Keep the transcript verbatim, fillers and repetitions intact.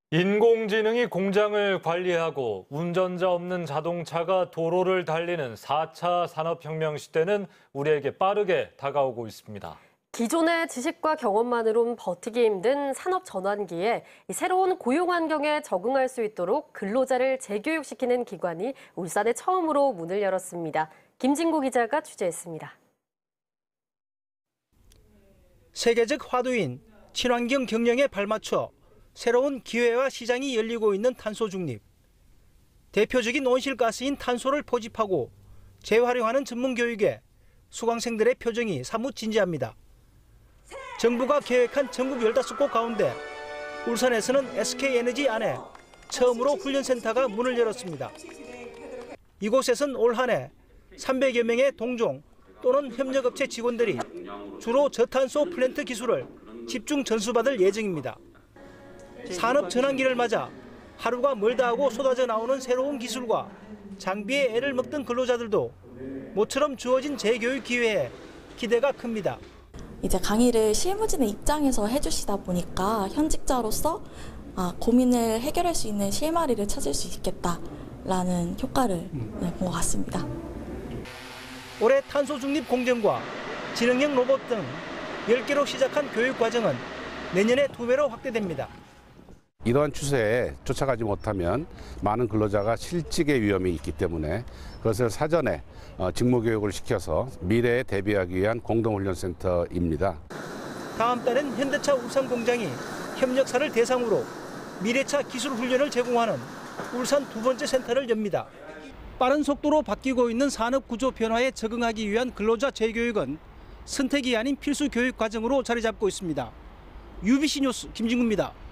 인공지능이 공장을 관리하고 운전자 없는 자동차가 도로를 달리는 사 차 산업혁명 시대는 우리에게 빠르게 다가오고 있습니다. 기존의 지식과 경험만으론 버티기 힘든 산업 전환기에 새로운 고용 환경에 적응할 수 있도록 근로자를 재교육시키는 기관이 울산에 처음으로 문을 열었습니다. 김진구 기자가 취재했습니다. 세계적 화두인 친환경 경영에 발맞춰 새로운 기회와 시장이 열리고 있는 탄소 중립. 대표적인 온실가스인 탄소를 포집하고 재활용하는 전문 교육에 수강생들의 표정이 사뭇 진지합니다. 정부가 계획한 전국 열다섯 곳 가운데 울산에서는 에스케이에너지 안에 처음으로 훈련센터가 문을 열었습니다. 이곳에선 올 한 해 삼백여 명의 동종 또는 협력업체 직원들이 주로 저탄소 플랜트 기술을 집중 전수받을 예정입니다. 산업 전환기를 맞아 하루가 멀다 하고 쏟아져 나오는 새로운 기술과 장비에 애를 먹던 근로자들도 모처럼 주어진 재교육 기회에 기대가 큽니다. 이제 강의를 실무진의 입장에서 해주시다 보니까 현직자로서 아, 고민을 해결할 수 있는 실마리를 찾을 수 있겠다라는 효과를 네, 본 것 같습니다. 올해 탄소 중립 공정과 지능형 로봇 등 열 개로 시작한 교육 과정은 내년에 두 배로 확대됩니다. 이러한 추세에 쫓아가지 못하면 많은 근로자가 실직의 위험이 있기 때문에 그것을 사전에 직무 교육을 시켜서 미래에 대비하기 위한 공동훈련센터입니다. 다음 달엔 현대차 울산 공장이 협력사를 대상으로 미래차 기술 훈련을 제공하는 울산 두 번째 센터를 엽니다. 빠른 속도로 바뀌고 있는 산업 구조 변화에 적응하기 위한 근로자 재교육은 선택이 아닌 필수 교육 과정으로 자리 잡고 있습니다. 유비씨 뉴스 김진구입니다.